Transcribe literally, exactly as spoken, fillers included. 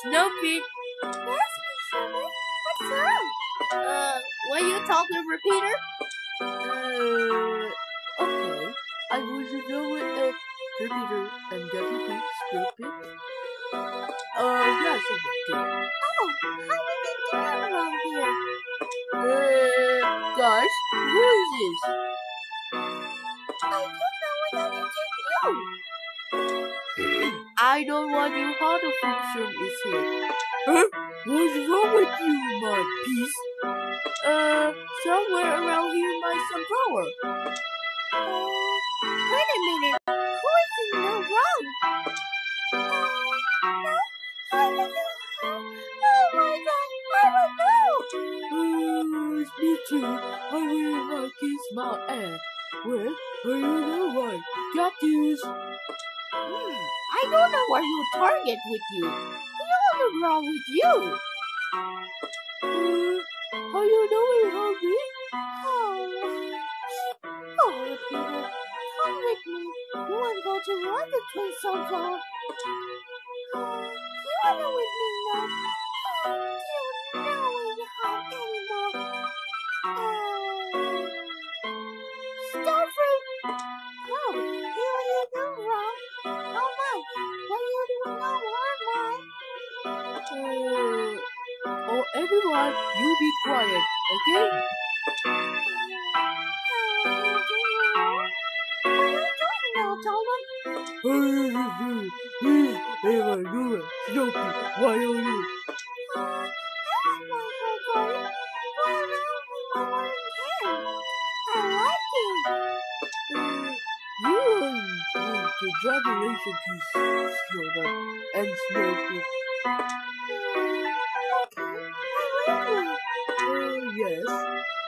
Snoopy. Yes, Miss Sherman. What's wrong? Uh, will you talk with repeater? Uh, okay. I want to know what a repeater and deputy Snoopy. Uh, yes, I will do. Oh, how did you do around here? Uh, guys, who is this? I don't know what I did to you. I don't want you how the function is here. Huh? What's wrong with you, my piece? Uh, somewhere around here might some power. Uh, wait a minute. Who is in the wrong? Uh, no, I don't know. Oh my God, I don't know. Uh, it's me too. I really like kiss my ass. Well, well, you know what? Cactus. Hmm, I don't know where you target with you. What's wrong with you? Uh, how you doing, Harvey? Oh, oh, Peter, come with me. You want to go to Wonder Twin Sunflower? Oh, you want to with me now? Oh, you know we have anymore. Oh, Starfruit. Oh, you you do wrong. How much? What you doing no harm, man? Uh, oh, everyone, you be quiet, okay? Hey, I do it. Snoopy, why are you? Uh, you are congratulations to Fiona and Snoopy. Uh, yes.